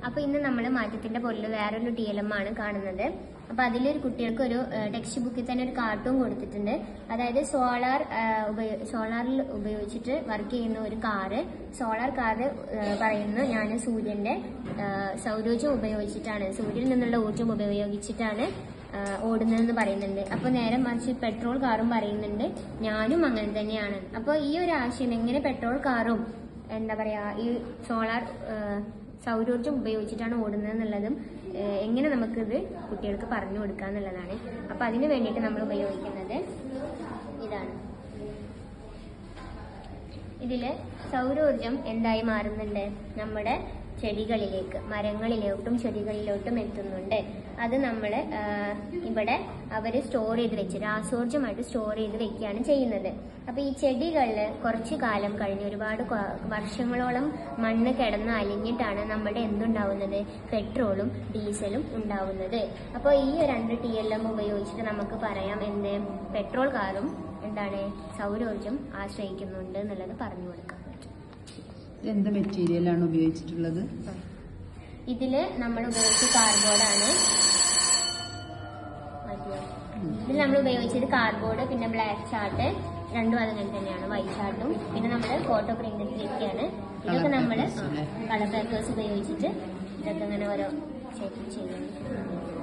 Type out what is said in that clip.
അപ്പൊ ഇന്ന് നമ്മൾ മാറ്റത്തിന്റെ പൊരുൾ വേറൊരു TLM ആണ് കാണുന്നത്. അപ്പൊ അതിലൊരു കുട്ടികൾക്ക് ഒരു ടെക്സ്റ്റ് ബുക്കിൽ തന്നെ ഒരു കാർട്ടൂൺ കൊടുത്തിട്ടുണ്ട്. അതായത് സോളാറിൽ ഉപയോഗിച്ചിട്ട് വർക്ക് ചെയ്യുന്ന ഒരു കാറ്. സോളാർ കാറ് പറയുന്നു ഞാൻ സൂര്യന്റെ സൗരോർജ്ജം ഉപയോഗിച്ചിട്ടാണ്, സൂര്യനിൽ നിന്നുള്ള ഊർജ്ജം ഉപയോഗിച്ചിട്ടാണ് ഓടുന്നതെന്ന് പറയുന്നുണ്ട്. അപ്പൊ നേരെ മറിച്ച് പെട്രോൾ കാറും പറയുന്നുണ്ട് ഞാനും അങ്ങനെ തന്നെയാണ്. അപ്പൊ ഈ ഒരു ആശയം എങ്ങനെ പെട്രോൾ കാറും എന്താ പറയാ ഈ സോളാർ സൗരോർജ്ജം ഉപയോഗിച്ചിട്ടാണ് ഓടുന്നത് എന്നുള്ളതും എങ്ങനെ നമുക്കിത് കുട്ടികൾക്ക് പറഞ്ഞു കൊടുക്കുക എന്നുള്ളതാണ്. അപ്പൊ അതിനു വേണ്ടിയിട്ട് നമ്മൾ ഉപയോഗിക്കുന്നത് ഇതാണ്. ഇതില് സൗരോർജ്ജം എന്തായി മാറുന്നുണ്ട്, നമ്മുടെ ചെടികളിലേക്ക്, മരങ്ങളിലോട്ടും ചെടികളിലോട്ടും എത്തുന്നുണ്ട്. അത് നമ്മൾ ഇവിടെ അവര് സ്റ്റോർ ചെയ്ത് വെച്ച് രാസോർജ്ജമായിട്ട് സ്റ്റോർ ചെയ്ത് വെക്കുകയാണ് ചെയ്യുന്നത്. അപ്പൊ ഈ ചെടികളിൽ കുറച്ചു കാലം കഴിഞ്ഞ് ഒരുപാട് വർഷങ്ങളോളം മണ്ണ് കിടന്ന് അലിഞ്ഞിട്ടാണ് നമ്മുടെ എന്തുണ്ടാവുന്നത്, പെട്രോളും ഡീസലും ഉണ്ടാവുന്നത്. അപ്പോൾ ഈ 2 TLM ഉപയോഗിച്ചിട്ട് നമുക്ക് പറയാം എന്ത്, പെട്രോൾ കാറും എന്താണ് സൗരോർജ്ജം ആശ്രയിക്കുന്നുണ്ട് എന്നുള്ളത് പറഞ്ഞു കൊടുക്കാം. എന്ത് മെറ്റീരിയലാണ് ഉപയോഗിച്ചിട്ടുള്ളത്? ഇതില് നമ്മൾ ഉപയോഗിച്ച കാർഡ്ബോർഡാണ്. ഇതിൽ നമ്മൾ ഉപയോഗിച്ചത് കാർഡ്ബോർഡ്, പിന്നെ ബ്ലാക്ക് ചാർട്ട്, രണ്ടും അതങ്ങനെ തന്നെയാണ്. വൈറ്റ് ചാർട്ടും പിന്നെ നമ്മൾ ഫോട്ടോ പ്രിന്റ് വെക്കുകയാണ്. ഇതൊക്കെ നമ്മൾ കളർ പേപ്പേഴ്സ് ഉപയോഗിച്ചിട്ട് ഇതൊക്കെ അങ്ങനെ ഓരോ ചെയ്യുന്നു.